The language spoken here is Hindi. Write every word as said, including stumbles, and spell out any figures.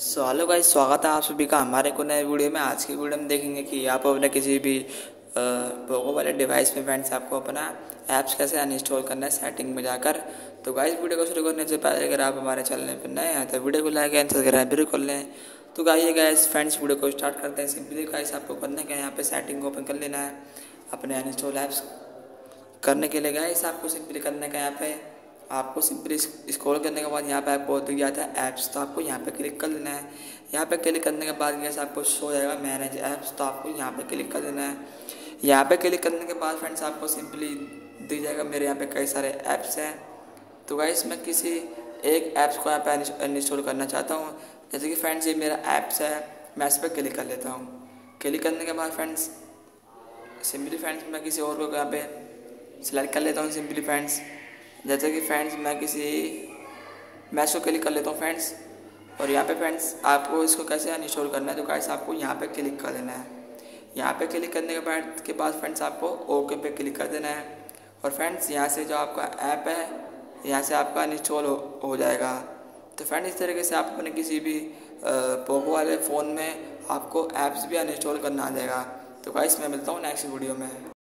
सो हेलो गाइस, स्वागत है आप सभी का हमारे को नए वीडियो में। आज की वीडियो में देखेंगे कि आप अपने किसी भी पोको वाले डिवाइस में फ्रेंड्स आपको अपना ऐप्स कैसे अनइंस्टॉल करना है सेटिंग में जाकर। तो गाइस वीडियो को शुरू करने से पहले अगर आप हमारे चैनल पर नए हैं तो वीडियो को लाइक एंड सब्सक्राइब जरूर कर लें। तो गाइस गाइस फ्रेंड्स वीडियो को स्टार्ट करते हैं। सिंपली गाइस आपको करना क्या है, यहाँ पे सेटिंग ओपन कर लेना है अपने अनइंस्टॉल ऐप्स करने के लिए। गाइस आपको सिंपली करना क्या है, यहाँ पे आपको सिंपली स्क्रॉल करने के बाद यहाँ पे आपको दिया था ऐप्स, तो आपको यहाँ पे क्लिक कर लेना है। यहाँ पे क्लिक करने के बाद जैसे आपको शो हो जाएगा मैनेज ऐप्स, तो आपको यहाँ पे क्लिक कर देना है। यहाँ पे क्लिक करने के बाद फ्रेंड्स आपको सिंपली दिख जाएगा मेरे यहाँ पे कई सारे ऐप्स हैं। तो गाइस मैं किसी एक ऐप्स को यहाँ पे अनइंस्टॉल करना चाहता हूँ। जैसे कि फ्रेंड्स ये मेरा ऐप्स है, मैं इस पर क्लिक कर लेता हूँ। क्लिक करने के बाद फ्रेंड्स सिंपली फ्रेंड्स मैं किसी और को यहाँ पे सिलेक्ट कर लेता हूँ। सिंपली फ्रेंड्स जैसे कि फ्रेंड्स मैं किसी मैं इसको क्लिक कर लेता हूँ फ्रेंड्स। और यहाँ पे फ्रेंड्स आपको इसको कैसे अनइंस्टॉल करना है, तो गाइस आपको यहाँ पे क्लिक कर देना है। यहाँ पे क्लिक करने के बाद के बाद फ्रेंड्स आपको ओके पे क्लिक कर देना है। और फ्रेंड्स यहाँ से जो आपका ऐप है यहाँ से आपका अनइंस्टॉल हो, हो जाएगा। तो फ्रेंड्स इस तरीके से आप अपने किसी भी पोको वाले फ़ोन में आपको ऐप्स भी अनइंस्टॉल करना आ जाएगा। तो गाइस मैं मिलता हूँ नेक्स्ट वीडियो में।